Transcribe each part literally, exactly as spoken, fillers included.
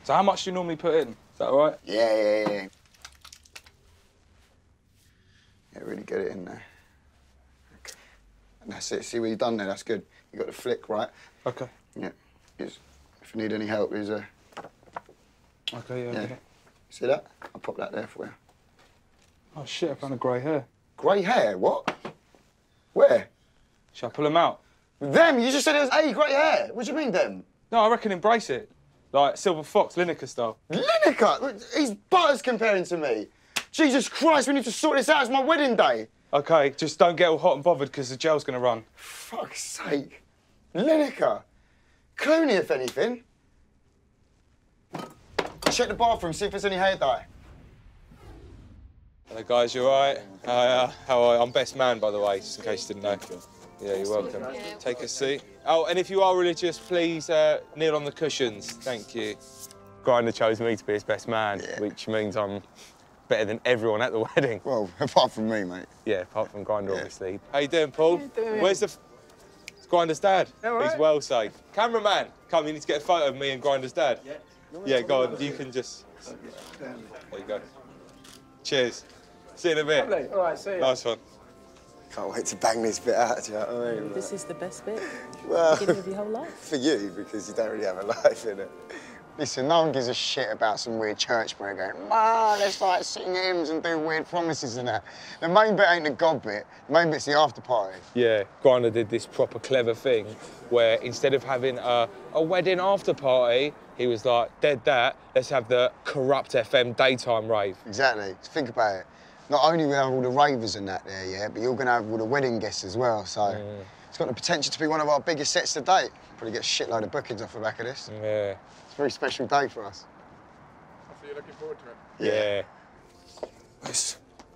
So how much do you normally put in? Is that all right? Yeah, yeah, yeah. Yeah, really get it in there. Okay. And that's it. See what you've done there? That's good. You got the flick right. Okay. Yeah. Here's, if you need any help, here's a... Okay, yeah. yeah. Okay. See that? I'll pop that there for you. Oh, shit, I found a grey hair. Grey hair? What? Where? Shall I pull them out? Them? You just said it was A, grey hair. What do you mean, them? No, I reckon embrace it. Like Silver Fox, Lineker style. Lineker? He's butters comparing to me. Jesus Christ, we need to sort this out. It's my wedding day. OK, just don't get all hot and bothered because the gel's going to run. Fuck's sake. Lineker. Clooney, if anything. Check the bathroom, see if there's any hair dye. Hello, guys, you all right? Hi, uh, how are you? I'm best man, by the way, just in case you didn't know. Yeah, you're welcome. Take a seat. Oh, and if you are religious, please uh, kneel on the cushions. Thank you. Grinder chose me to be his best man, yeah. Which means I'm better than everyone at the wedding. Well, apart from me, mate. Yeah, apart from Grinder, yeah. obviously. How you doing, Paul? How you doing? Where's the... F it's Grinder's dad. Yeah, right. He's well safe. Cameraman, come, you need to get a photo of me and Grinder's dad. Yeah. Yeah, go on, you can just... There you go. Cheers. See you in a bit. Lovely. All right, see you. Nice one. Can't wait to bang this bit out, do you know what I mean? This is the best bit. Well, beginning of your whole life. For you, because you don't really have a life in it. Listen, no one gives a shit about some weird church prayer going, man, let's like sing hymns and do weird promises and that. The main bit ain't the God bit, the main bit's the after party. Yeah, Grinder did this proper clever thing where instead of having a, a wedding after party, he was like, dead that, let's have the Kurupt F M daytime rave. Exactly. Think about it. Not only will we have all the ravers and that there, yeah, but you're going to have all the wedding guests as well, so mm. It's got the potential to be one of our biggest sets to date. Probably get a shitload of bookings off the back of this. Yeah. It's a very special day for us. So you're looking forward to it? Yeah. Nice.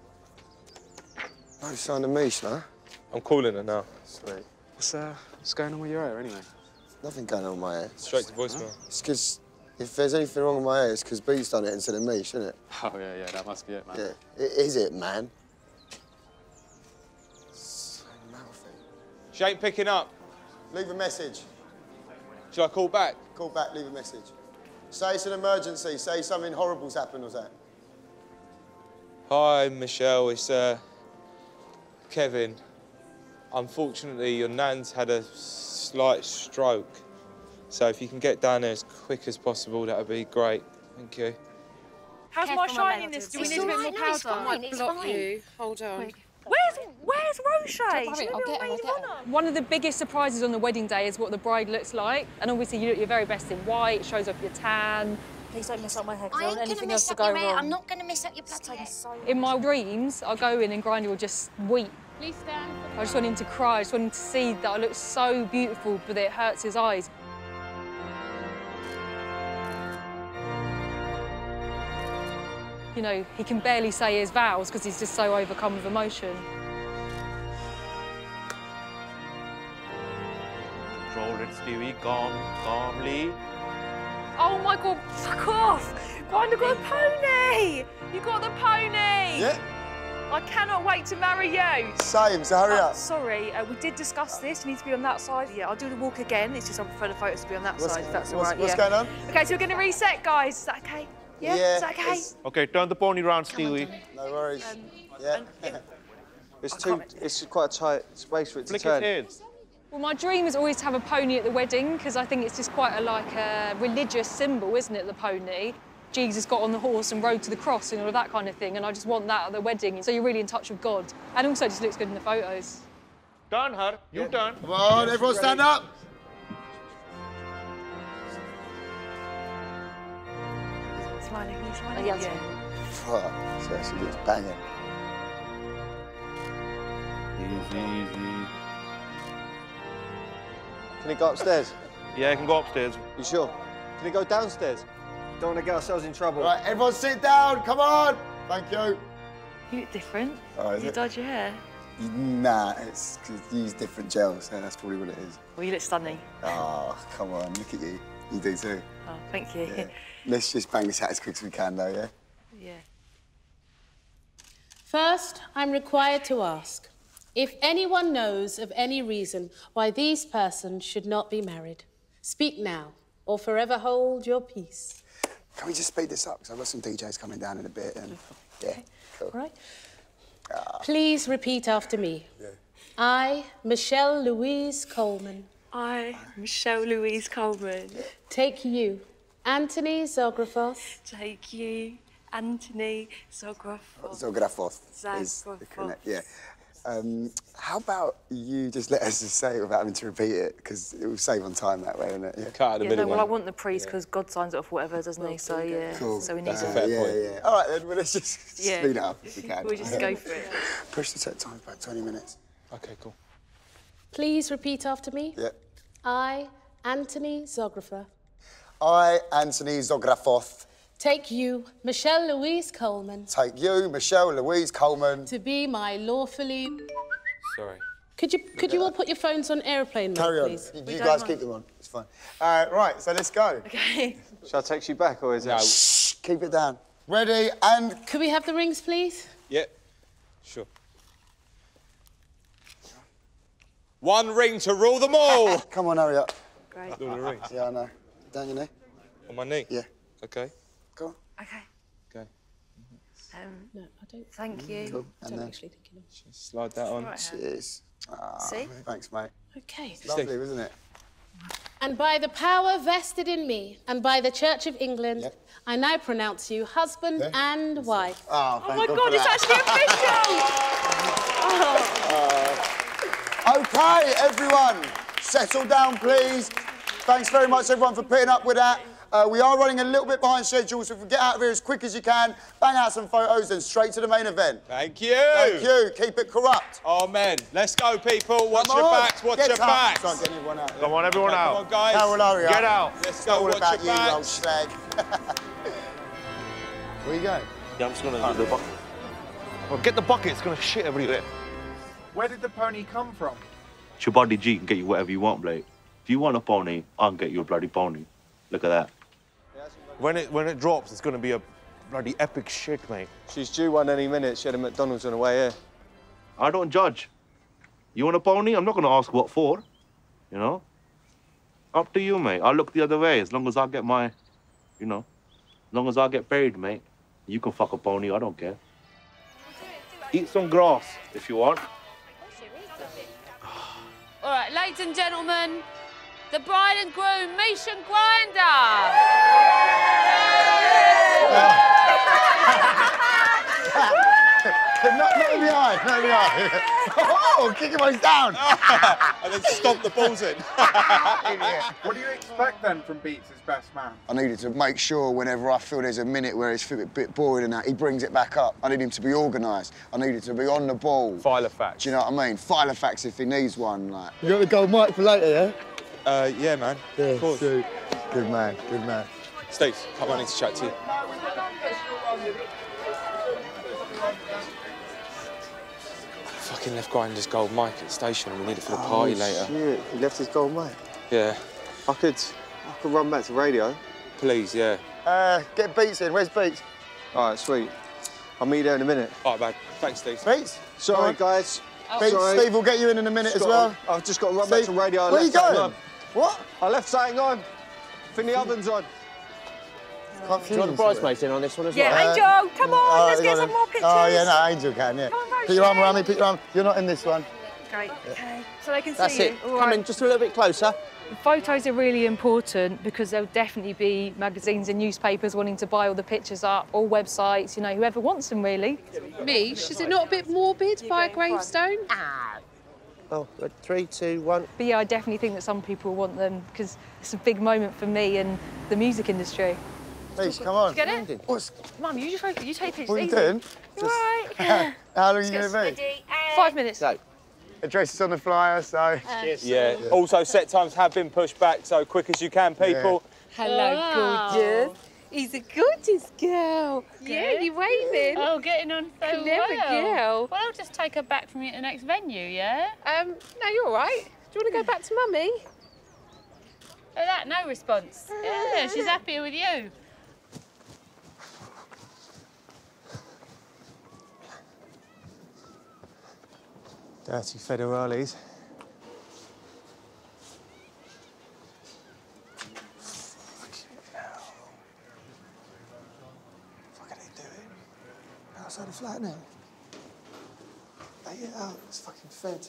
No sign of Mish, no? I'm calling her now. Sweet. What's, uh, what's going on with your hair, anyway? Nothing going on with my hair. Straight to voicemail. Huh? It's because if there's anything wrong with my hair, it's because B's done it instead of me, shouldn't it? Oh, yeah, yeah, that must be it, man. Yeah. It is it, man. So mouthy. She ain't picking up. Leave a message. Shall I call back? Call back, leave a message. Say it's an emergency. Say something horrible's happened or something. Hi, Michelle. It's uh, Kevin. Unfortunately, your nan's had a slight stroke. So if you can get down there as quick as possible, that would be great. Thank you. How's my shininess? Do we need a bit more powder? It's fine, it's fine. You. Hold on. Where's Where's Roche? Don't worry, I'll get her, I'll get her. One of the biggest surprises on the wedding day is what the bride looks like. And obviously you look your very best in white, it shows off your tan. Please don't mess up my hair, I because I ain't don't want anything gonna else mess to up go your hair. wrong. I'm not gonna mess up your bloody hair. So in my dreams, I'll go in and Grinder will just weep. Please stand. I just want him to cry. I just want him to see that I look so beautiful, but it hurts his eyes. You know, he can barely say his vows because he's just so overcome with emotion. Controlled and Stewie, calm, calmly. Oh my God, fuck off! Grinder got a pony! You got the pony! Yeah. I cannot wait to marry you. Same, so hurry Oh, up. sorry, uh, we did discuss this. You need to be on that side. Yeah, I'll do the walk again. It's just I prefer the photos to be on that What's, side, if that's all what's, right. what's yeah. going on? OK, so we're going to reset, guys. Is that OK? Yeah? Yeah. Is that OK? Okay, turn the pony round, Stewie. No worries. Um, yeah. and, It's too. It's quite a tight space for it Flick to turn. its head. Well, my dream is always to have a pony at the wedding because I think it's just quite a like a religious symbol, isn't it, the pony? Jesus got on the horse and rode to the cross and all of that kind of thing, and I just want that at the wedding. So you're really in touch with God. And also it just looks good in the photos. Turn her, you yeah. turn. Come on, everyone stand up. Smiling, he's smiling. Oh, yeah, yeah. Fuck, so she looks banging. Easy, easy. Can he go upstairs? Yeah, I can go upstairs. You sure? Can he go downstairs? Don't want to get ourselves in trouble. Right, everyone sit down, come on! Thank you. You look different. Oh, is you it? dyed your hair. Nah, it's because you use different gels, so that's probably what it is. Well, you look stunning. Oh, come on, look at you. You do too. Oh, thank you. Yeah. Let's just bang this out as quick as we can, though, yeah? Yeah. First, I'm required to ask if anyone knows of any reason why these persons should not be married. Speak now, or forever hold your peace. Can we just speed this up? Because I've got some D Js coming down in a bit and... Yeah, Okay. cool. All right. Ah. Please repeat after me. Yeah. I, Michelle Louise Coleman. I, Michelle Louise Coleman. Take you, Anthony Zografos. Take you, Anthony Zografos. Zografos. is the Zografos. correct- Yeah. Um, how about you just let us just say it without having to repeat it? Because it will save on time that way, won't it? Yeah. Cut out the Yeah, middle no, well, I one. want the priest because God signs it off whatever, doesn't he? So, yeah. Cool. So we need Uh, to... fair yeah, point. yeah. All right, then, well, let's just Yeah. speed it up if we can. We'll just go for it. Push the set time back twenty minutes. Okay, cool. Please repeat after me. Yeah. I, Anthony Zografos. I, Anthony Zografos, Take you, Michelle Louise Coleman. take you, Michelle Louise Coleman. To be my lawfully... Sorry. Could you could you all put your phones on airplane mode, Carry on. please? You, We you don't guys mind. keep them on. It's fine. Uh, right, so let's go. Okay. Shall I text you back, or is it? No. Shh, keep it down. Ready and... Could we have the rings, please? Yep. Sure. One ring to rule them all. Come on, hurry up. Great. All the rings. Yeah, I know. Down your knee. On my knee. Yeah. Okay. Go on. Okay. Okay. Um, No, I don't. thank you. Cool. I And don't then... actually think you know. Slide that on. Right, Hannah. Cheers. Ah, See? Thanks, mate. Okay. Lovely, wasn't it? And by the power vested in me, and by the Church of England, Yep. I now pronounce you husband Yeah. and wife. Oh, Oh thank my God God, for it's that. actually official! OK, everyone, settle down, please. Thanks very much, everyone, for putting up with that. Uh, we are running a little bit behind schedule, so if we get out of here as quick as you can, bang out some photos, and straight to the main event. Thank you. Thank you. Keep it corrupt. Oh, man. Let's go, people. Watch Come your on. backs. Watch Get your up. backs. Start getting everyone out. Come on, everyone Come out. on, guys. Carol, hurry up. Get out. Let's It's go. all Watch about your you, you old backs. slag. Where you going? Yeah, I'm just gonna do the bucket. Well, get the bucket. It's gonna shit everywhere. Where did the pony come from? It's your body G can get you whatever you want, Blake. If you want a pony, I'll get you a bloody pony. Look at that. When it when it drops, it's gonna be a bloody epic shit, mate. She's due one any minute. She had a McDonald's on the way here. I don't judge. You want a pony? I'm not gonna ask what for. You know? Up to you, mate. I'll look the other way as long as I get my, you know, as long as I get paid, mate. You can fuck a pony, I don't care. Eat some grass if you want. All right, ladies and gentlemen, the bride and groom, Mish and Grinder. Not, not in the eye, not in the eye. Oh, kick him while he's down. And then stomp the balls in. What do you expect then from Beats' best man? I needed to make sure whenever I feel there's a minute where it's a bit boring and that, he brings it back up. I need him to be organised. I need it to be on the ball. File of facts. Do you know what I mean? File of facts if he needs one. Like. You got the gold mic for later, yeah? Uh, yeah, man. Yeah, Of course. Good man, good man. Steve, come on, I need to chat to you. Fucking left Grinder's gold mic at the station and we need it for the party oh, later. Shit. He left his gold mic. Yeah. I could, I could run back to radio. Please, yeah. Uh, get Beats in. Where's Beats? All right, sweet. I'll meet you there in a minute. All right, man. Thanks, Steve. Beats? Sorry, guys. Beats, Sorry. Steve will get you in in a minute Just as got- well. I've just got to run back Steve, to radio. I where left you something going? on. What? I left something on. I think the oven's on. Can't Do you want the bridesmaids in on this one as Yeah, well? Angel, come on, Oh, let's you get got some it. more pictures. Oh, yeah, no, Angel can, yeah. Come on, Rosie. Put your arm around me, put your arm. You're not in this one. Great, okay. So they can That's see it. you. All Come right. in just a little bit closer. The photos are really important because there'll definitely be magazines and newspapers wanting to buy all the pictures up, or websites, you know, whoever wants them, really. Mish, is it not a bit morbid by a gravestone? Oh, good. Three, two, one. But yeah, I definitely think that some people want them because it's a big moment for me and the music industry. Please, come on. Get it? What's, Mum, you just you take pictures. what are you easy. doing? All right. How long are you going to be? Five minutes. So, Address is on the flyer, so... Yeah. Also, set times have been pushed back, so quick as you can, people. Hello, gorgeous. He's a gorgeous girl. Yeah, you waving. Oh, getting on so Clever well. girl. Well, I'll just take her back from you at the next venue, yeah? Um, no, you're all right. Do you want to go back to Mummy? Oh, that, no response. Yeah, she's happier with you. Dirty federales. outside the flat now. Lay it out, it's fucking fed.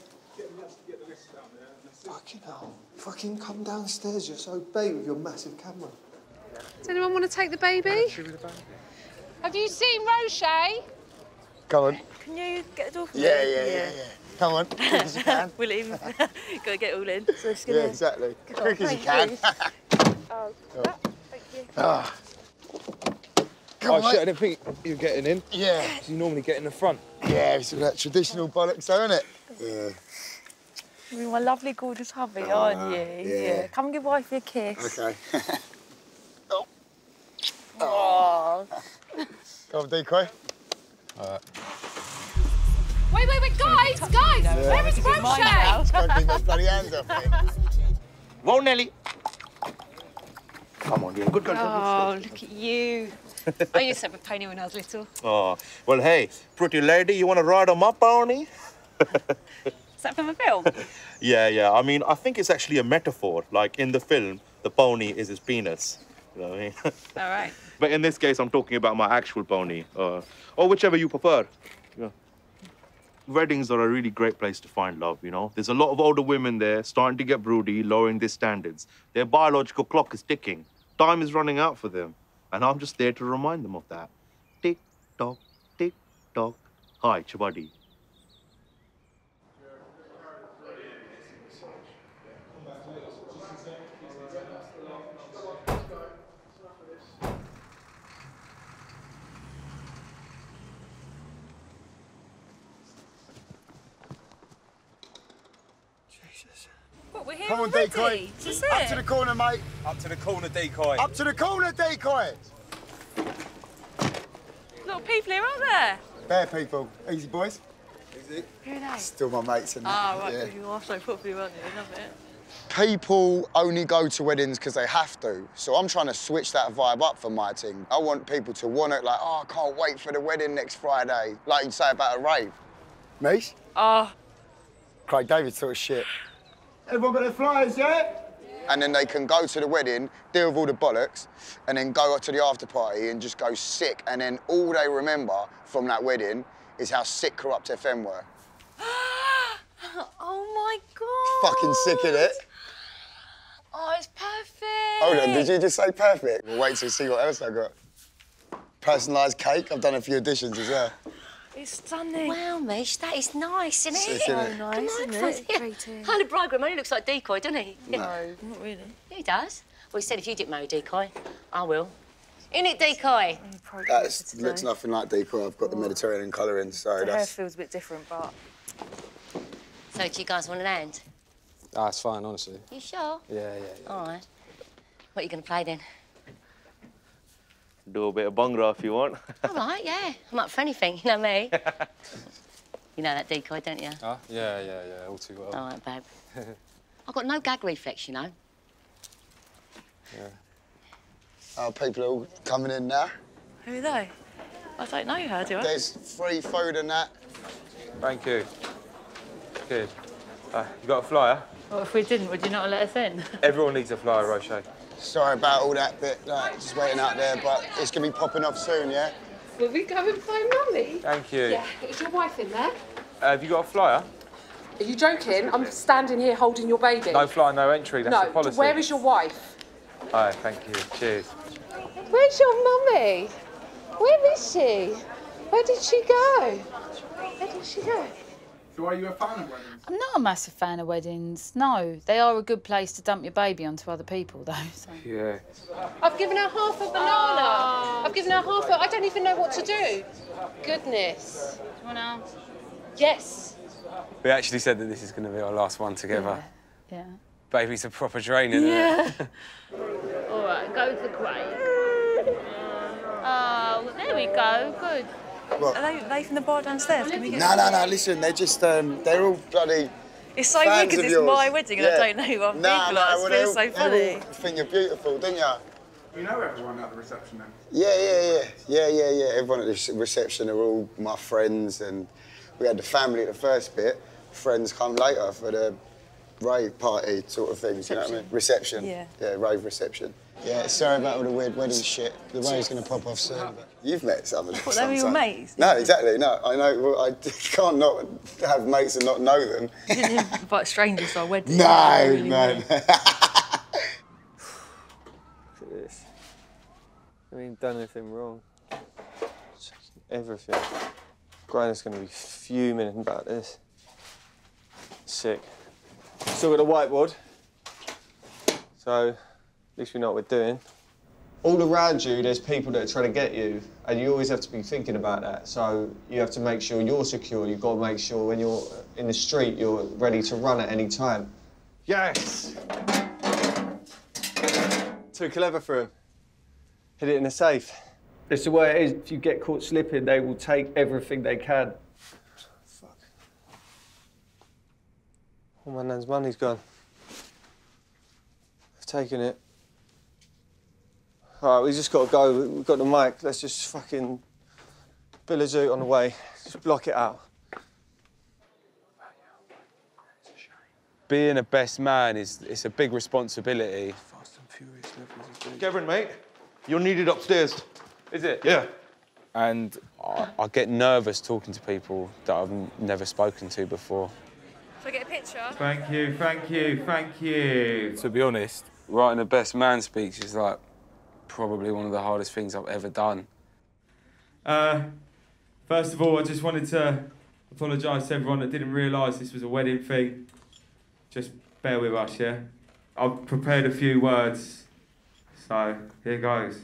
Fucking hell. Fucking come downstairs, you're so big with your massive camera. Does anyone want to take the baby? Have you seen Roche? Come on. Can you get the door for me? Yeah, yeah, yeah, yeah. Come on, quick as you can. We'll even gotta get it all in. So yeah, exactly. Quick as you can. Oh, oh. Thank you. Oh. Come oh, on, shit, I didn't think you were getting in. Yeah. You normally get in the front. Yeah, it's all that traditional bollocks, though, isn't it? Yeah. You're my lovely, gorgeous hubby, oh, aren't you? Yeah. yeah. Come and give wifey a kiss. OK. oh. Oh. Come on, decoy. All right. Wait, wait, wait, guys, guys, yeah. where is Roche? Can't keep those bloody hands off me. Whoa, Nelly. Come on, yeah, good girl. Oh, look at you. I used to have a pony when I was little. Oh, well, hey, pretty lady, you want to ride on my pony? Is that from a film? yeah, yeah. I mean, I think it's actually a metaphor. Like, in the film, the pony is his penis. You know what I mean? All right. But in this case, I'm talking about my actual pony. Uh, or whichever you prefer. Yeah. Weddings are a really great place to find love, you know? There's a lot of older women there starting to get broody, lowering their standards. Their biological clock is ticking. Time is running out for them. And I'm just there to remind them of that. Tick, tock, tick, tock. Hi, Chaudhry. What, we're here Come on, already? decoy. Is Up it? to the corner, mate. Up to the corner, decoy. Up to the corner, decoy. Little people here, aren't there? Bear people. Easy, boys. Easy. Who are they? Still my mates, and Ah, right, yeah. you are so properly, weren't you? I love it. People only go to weddings because they have to. So I'm trying to switch that vibe up for my team. I want people to want it, like, oh, I can't wait for the wedding next Friday. Like you'd say about a rave. Mish? Oh. Craig David sort of shit. Everyone got their flyers, yeah? And then they can go to the wedding, deal with all the bollocks, and then go to the after party and just go sick. And then all they remember from that wedding is how sick Kurupt F M were. Oh my God. Fucking sick, innit? Oh, it's perfect. Hold on, did you just say perfect? We'll wait to see what else I got. Personalised cake, I've done a few additions as well. It's stunning. Wow, Mish, that is nice, isn't it? Sick, isn't it? Oh, nice, Come isn't on, it? yeah. Pretty. Kind of bridegroom only looks like decoy, doesn't he? No. Not really. Yeah, he does. Well, he said if you didn't marry decoy, I will. Innit, decoy? That looks nothing like decoy. I've got the Mediterranean colouring, so The hair that's... feels a bit different, but... So, do you guys want to land? Ah, it's fine, honestly. You sure? Yeah, yeah, yeah. All right. What are you going to play then? Do a bit of bhangra if you want. All right, yeah. I'm up for anything, you know me. You know that decoy, don't you? Ah, yeah, yeah, yeah, all too well. All right, babe. I've got no gag reflex, you know. Yeah. Oh, people are all coming in now. Who are they? I don't know her, do I? There's free food and that. Thank you. Good. Uh, you got a flyer? Well, if we didn't, would you not let us in? Everyone needs a flyer, Roche. Sorry about all that bit, like, just waiting out there, but it's going to be popping off soon, yeah? Will we go and find Mummy? Thank you. Yeah, is your wife in there? Uh, have you got a flyer? Are you joking? I'm standing here holding your baby. No flyer, no entry. That's no, the policy. where is your wife? Hi, thank you. Cheers. Where's your mummy? Where is she? Where did she go? Where did she go? So are you a fan of weddings? I'm not a massive fan of weddings, no. They are a good place to dump your baby onto other people, though. So. Yeah. I've given her half a banana. Oh. I've given her half a... I don't even know what to do. Goodness. Do you want to... Yes. We actually said that this is going to be our last one together. Yeah. yeah. Baby's a proper drain, isn't yeah. it? All right, go to the grave. Oh, there we go. Good. What? Are they, are they from the bar downstairs? Can we get No, no, no, listen, they're just, um, they're all bloody It's so weird because it's yours. my wedding and yeah. I don't know who I'm nah, people nah, like. well, It they feels all, so they funny. all think you're beautiful, didn't you? You know everyone at the reception then? Yeah, yeah, yeah. Yeah, yeah, yeah. Everyone at the reception are all my friends, and we had the family at the first bit. Friends come later for the rave party sort of things, you know what I mean? Reception. Yeah. Yeah, rave reception. Yeah, sorry about all the weird wedding shit. The wedding's going to pop off soon. But you've met some of them. What, they were your mates? No, exactly, no. I know, well, I can't not have mates and not know them. You didn't invite strangers to our wedding. No, really man. Look at this. I ain't done anything wrong. Everything. Granny's going to be fuming about this. Sick. Still got a whiteboard. So, at least we know what we're doing. All around you, there's people that are trying to get you, and you always have to be thinking about that. So you have to make sure you're secure. You've got to make sure when you're in the street, you're ready to run at any time. Yes! Too clever for him. Hid it in a safe. It's the way it is. If you get caught slipping, they will take everything they can. Fuck. All my nan's money's gone. I've taken it. All right, we just got to go. We've got the mic. Let's just fucking Bill a zoot on the way. Just block it out. Being a best man is it's a big responsibility. Fast and furious levels of danger. Chegwin, mate, you're needed upstairs. Is it? Yeah. And I, I get nervous talking to people that I've never spoken to before. Shall I get a picture? Thank you, thank you, thank you. To be honest, writing a best man speech is like probably one of the hardest things I've ever done. Uh, first of all, I just wanted to apologise to everyone that didn't realise this was a wedding thing. Just bear with us, yeah? I've prepared a few words, so here goes.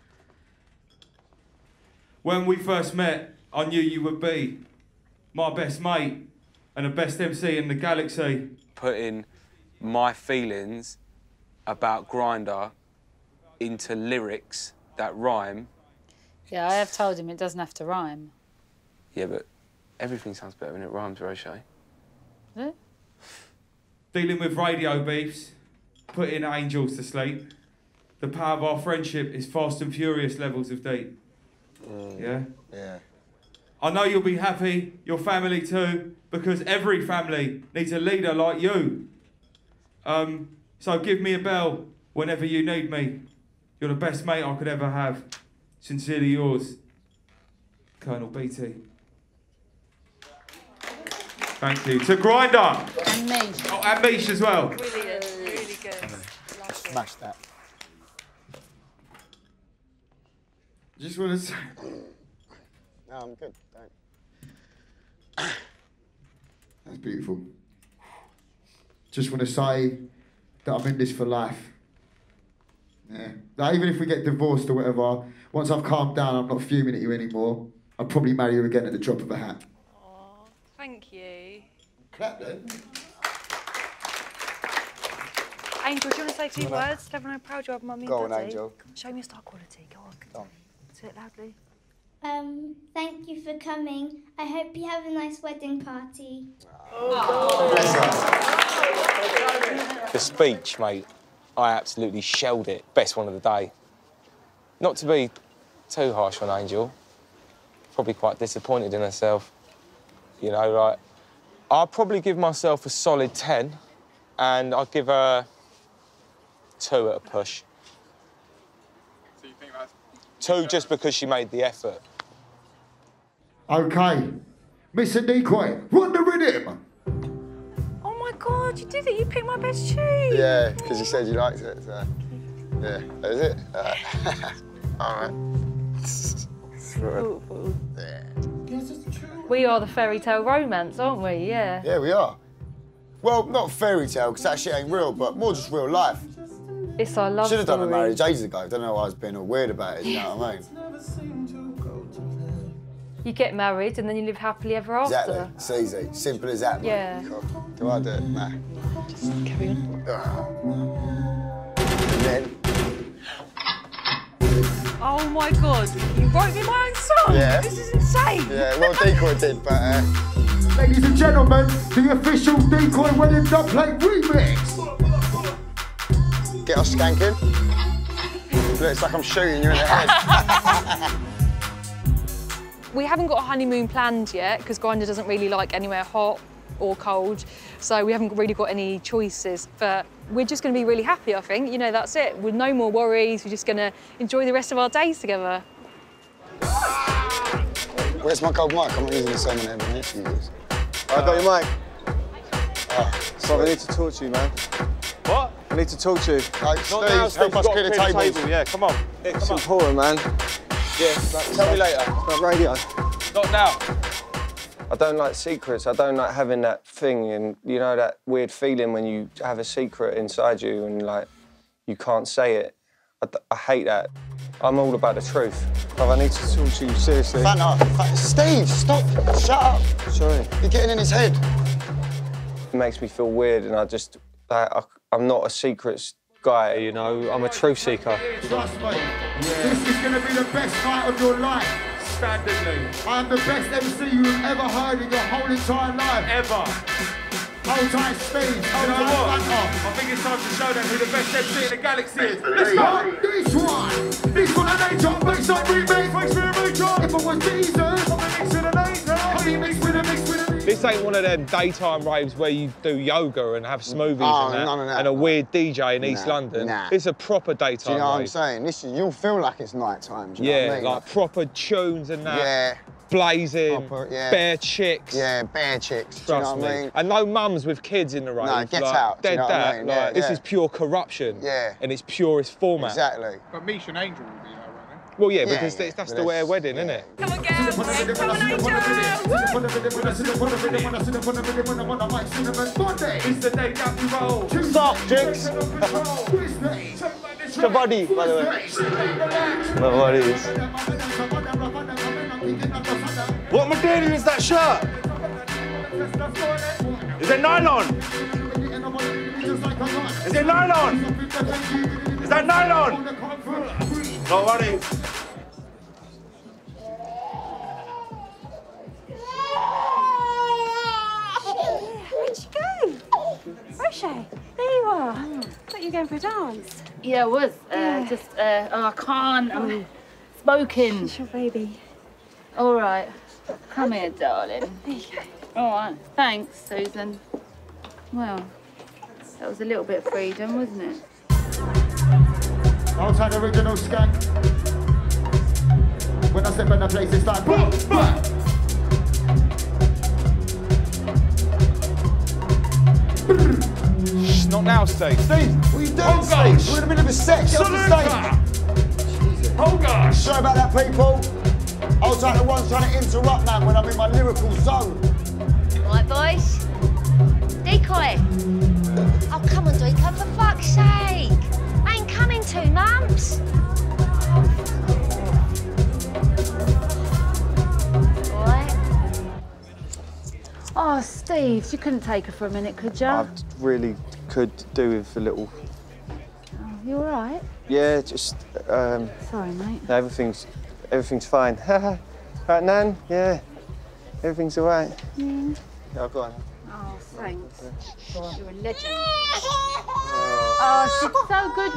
When we first met, I knew you would be my best mate and the best M C in the galaxy. Putting my feelings about Grindr into lyrics that rhyme. Yeah, I have told him it doesn't have to rhyme. Yeah, but everything sounds better when it rhymes, Roche. Is it? Dealing with radio beefs, putting angels to sleep. The power of our friendship is fast and furious levels of deep. Mm. Yeah? Yeah. I know you'll be happy, your family too, because every family needs a leader like you. Um, so give me a bell whenever you need me. You're the best mate I could ever have. Sincerely yours, Colonel B T. Thank you. To Grindr. And me. Oh, and Mish as well. Brilliant, really good. Just smash that. Just want to say... No, I'm good, don't. That's beautiful. Just want to say that I'm in this for life. Yeah. Like, even if we get divorced or whatever, once I've calmed down, I'm not fuming at you anymore, I'll probably marry you again at the drop of a hat. Aww, thank you. Clap then. Angel, do you want to say a few words? Tell everyone how proud you are of Mummy and Go Daddy? on, Angel. Show me your star quality. Go on. Go on. Say it loudly. Um, thank you for coming. I hope you have a nice wedding party. The speech, mate, I absolutely shelled it. Best one of the day. Not to be too harsh on Angel, probably quite disappointed in herself. You know, like, I'll probably give myself a solid ten, and I'll give her two at a push. So you think that's... Two just because she made the effort. Okay. Mister Decoy, run the rhythm. Oh my God, you did it. You picked my best tune. Yeah, because you said you liked it, so... Yeah, that is it. Uh, all right. Yeah. We are the fairy tale romance, aren't we? Yeah. Yeah, we are. Well, not fairy tale, because that shit ain't real, but more just real life. It's our love Should have done a story. marriage ages ago. Don't know why I was being all weird about it, you know what I mean? You get married and then you live happily ever after. Exactly. It's easy. Simple as that, Yeah. mate. Do I do it? Nah. Just carry on. And then... Oh my God, you wrote me my own song. Yeah. This is insane. Yeah, well, Decoy did, but... Uh... Ladies and gentlemen, the official Decoy Wedding Dubplate remix. Get us skanking. Looks like I'm shooting you in the head. We haven't got a honeymoon planned yet because Grindr doesn't really like anywhere hot or cold, so we haven't really got any choices. But we're just going to be really happy, I think. You know, that's it. With no more worries, we're just going to enjoy the rest of our days together. Where's my gold mic? I'm not using the same one everyone else uses. I got your mic. Oh, so I need to talk to you, man. What? I need to talk to you. Like, Steve, help us clear the tables. Yeah, come on. Yeah, come it's on. important, man. Yeah, tell me later. It's about radio. Not now. I don't like secrets. I don't like having that thing and, you know, that weird feeling when you have a secret inside you and, like, you can't say it. I, I hate that. I'm all about the truth. But I need to talk to you seriously. Fanta, Steve, stop. Shut up. Sorry. You're getting in his head. It makes me feel weird and I just, I, I, I'm not a secrets guy, you know. I'm a truth seeker. Trust me, yeah. This is going to be the best night of your life. Standardly. I'm the best M C you've ever heard in your whole entire life. Ever. Hold tight, Steve. Hold tight, Fanta. I think it's time to show them who the best M C in the galaxy is. Let's go. This one. This one, an A-Top makes up remake. Makes with a A-Top. If I was Jesus, I'm mix with an A-Top. I'm mix with a mix with a This ain't one of them daytime raves where you do yoga and have smoothies Oh, and, that, none of that. and a weird D J in East Nah, London. nah. It's a proper daytime Do you know what I'm rave. saying? This is, you'll feel like it's night time. Do you Yeah, know what I mean? like proper tunes and that. Yeah. Blazing, Proper, yeah. bare chicks. Yeah, bare chicks. Trust do you know what me. I mean? And no mums with kids in the rave. No, get like, out, do you Dead know what I that. mean? Like, Yeah, this yeah. is pure corruption. Yeah. In its purest format. Exactly. But Mish and Angel will be there, won't Well, yeah, Yeah, because yeah, that's, that's but the way a that's- wedding, isn't it? Come on, girls. Come on, Angel. It's the day that we roll. What's up, chicks? It's your body, by the way. My body is. What material is that shirt? Is it nylon? Is it nylon? Is that nylon? No worries. Where'd she go? Where's she? There you are. I thought you were going for a dance. Yeah, I was. Uh, Yeah. Just, uh, oh, I can't. I'm smoking. It's your baby. All right. Come here, darling. There you go. All right. Thanks, Susan. Well, that was a little bit of freedom, wasn't it? Outside original skank. When I step in the place, it's like boom, boom. Shh, not now, Steve. Steve, what are you doing, Oh, Steve? gosh. We're in the middle of a set. Get off the stage. Oh gosh. Sorry about that, people. I was like the one trying to interrupt, man, when I'm in my lyrical zone. Right, boys. Decoy. Oh, come on, Deco, for fuck's sake. I ain't coming two months. Oh, Steve, you couldn't take her for a minute, could you? I really could do with a little. Oh, you all right? Yeah, just. Um, Sorry, mate. no, everything's everything's fine. Right, Nan? Yeah, everything's all right. Yeah. Yeah, I've got. Oh, thanks. You're a legend. Oh, she's so good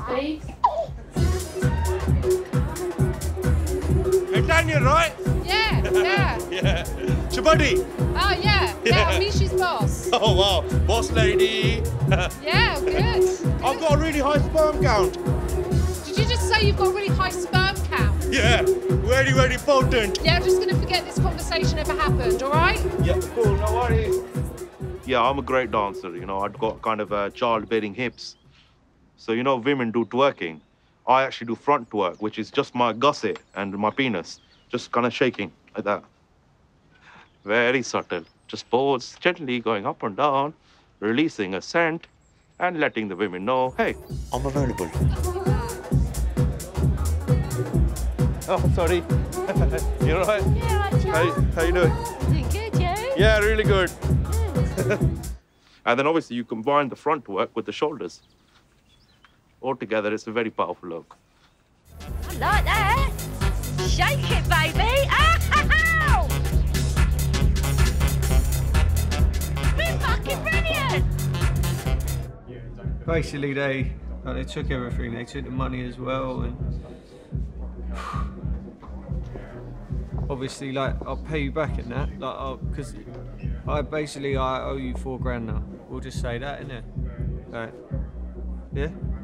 with you, Steve. Hey, Daniel, right? Yeah, yeah. Yeah. It's your buddy. Oh, yeah. Yeah, I'm Mishy's boss. Oh, wow. Boss lady. Yeah, good. I've got a really high sperm count. Did you just say you've got a really high sperm count? Yeah. Very, very potent. Yeah, I'm just going to forget this conversation ever happened, all right? Yeah, cool. No worries. Yeah, I'm a great dancer. You know, I've got kind of uh, childbearing hips. So, you know, women do twerking. I actually do front twerk, which is just my gusset and my penis, just kind of shaking like that. Very subtle. Just pose gently going up and down, releasing a scent, and letting the women know, hey, I'm available. Oh, sorry. You all right? Yeah, right, Joe. How, how you doing? Doing good, Joe? Yeah, really good. And then obviously you combine the front work with the shoulders. Altogether, it's a very powerful look. I like that. Shake it, baby. Ow! Been fucking brilliant. Basically, they like, they took everything. They took the money as well, and obviously, like I'll pay you back in that, like because I basically, I owe you four grand now. We'll just say that, innit? All right. Yeah?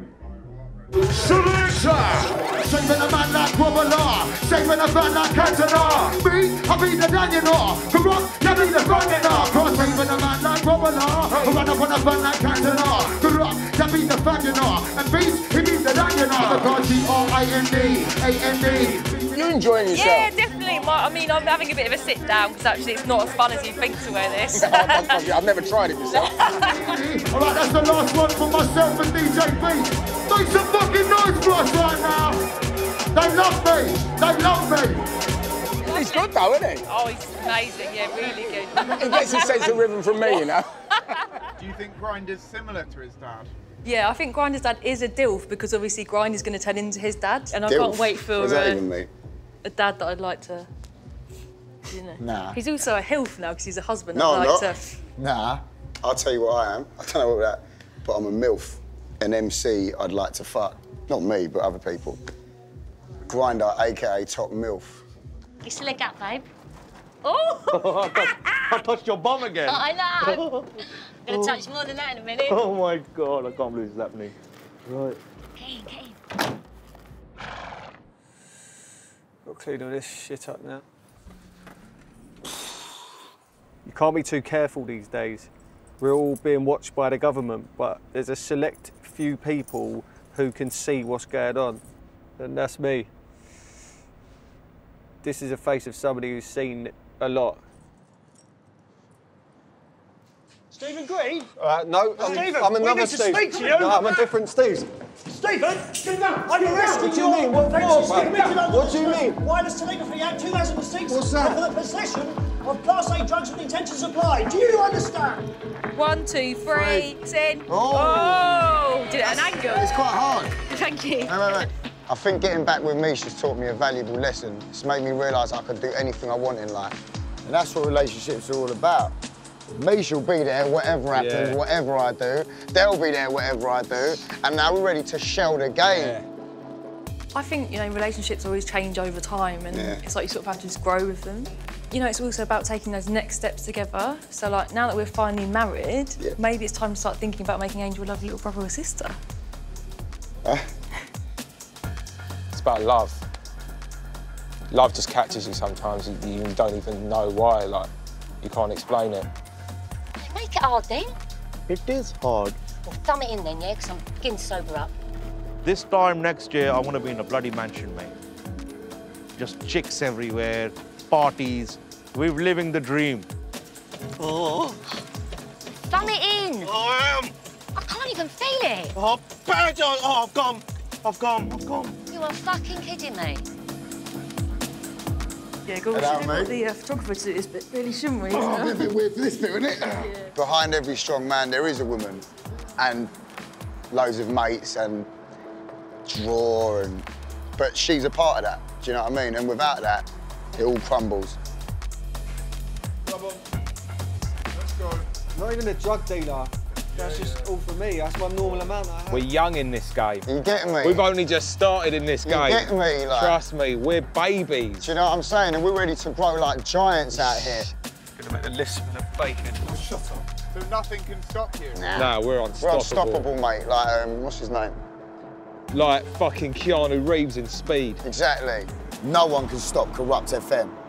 Selector! Saving a man like Wobbler, saving a man like Cantona. Me, I be the dan, you know. Kurupt, you be the front, you know. Cross saving a man like Wobbler, run up on a man like Cantona. Kurupt, you be the fan, you know. And Beast, he be the dan, you know. Because he R I N D, A N D. You're enjoying yourself? Yeah, definitely. My, I mean, I'm having a bit of a sit down because actually it's not as fun as you think to wear this. I've never tried it myself. All right, that's the last one for myself and D J B. Make some fucking noise for us right now. They love me. They love me. He's good though, isn't he? Oh, he's amazing. Yeah, really good. He gets his sense of rhythm from me, you know. Do you think Grinder's similar to his dad? Yeah, I think Grinder's dad is a dilf because obviously Grinder's going to turn into his dad, and I Dilf? can't wait for What does that uh, even mean? a dad that I'd like to. You know. Nah. He's also a hilf now because he's a husband. No, I'd I'm like not. to. Nah. I'll tell you what I am. I don't know what that, but I'm a MILF. An M C I'd like to fuck. Not me, but other people. Grinder, A K A Top MILF. You slick up, babe. Oh! I, touched, I touched your bum again. Oh, I know. I'm gonna touch more than that in a minute. Oh my God, I can't believe it's happening. Right. Get in, get in. Got to clean all this shit up now. You can't be too careful these days. We're all being watched by the government, but there's a select few people who can see what's going on, and that's me. This is a face of somebody who's seen a lot. Stephen Green? Uh, no, I'm, Stephen, I'm we another need to Steve. speak to you. No, I'm a different Steve. Stephen, get down. I'm arresting What do you mean? What for, mate? What do you mean? Wireless Telegraphy Act two thousand six. What's that? For the possession of Class A drugs with intent to supply. Do you understand? One, two, three, in. Oh. Oh! Did it at an angle. It's quite hard. Thank you. Wait, wait, wait. I think getting back with Mish has taught me a valuable lesson. It's made me realise I could do anything I want in life. And that's what relationships are all about. Mish will be there, whatever happens, Yeah. whatever I do. They'll be there, whatever I do. And now we're ready to shell the game. Yeah. I think, you know, relationships always change over time, and Yeah. it's like you sort of have to just grow with them. You know, it's also about taking those next steps together. So, like, now that we're finally married, Yeah. maybe it's time to start thinking about making Angel a lovely little brother or sister. Huh? It's about love. Love just catches you sometimes. You, you don't even know why. Like, you can't explain it. Make it hard then. It is hard. Well, thumb it in then, yeah, because I'm beginning to sober up. This time next year, I want to be in a bloody mansion, mate. Just chicks everywhere, parties. We're living the dream. Oh. Thumb it in. I am. I can't even feel it. Oh, paradise. Oh, I've gone. I've gone. I've gone. You are fucking kidding me. Yeah, go on, we Hello, should have got mate. the uh, photographer to do this bit, really, shouldn't we? Oh, it'd be a bit weird for this bit, wouldn't it? Behind every strong man, there is a woman. And loads of mates and draw and... But she's a part of that, do you know what I mean? And without that, it all crumbles. Come on. Let's go. Not even a drug dealer. That's just all for me. That's my normal amount I have. We're young in this game. You getting me? We've only just started in this You game. get me, like- Trust me, we're babies. Do you know what I'm saying? And we're ready to grow like giants out here. Gonna make the list with the bacon. Shut up. So nothing can stop you? Nah, we're We're unstoppable. unstoppable, mate. Like, um, what's his name? Like fucking Keanu Reeves in Speed. Exactly. No one can stop Kurupt F M.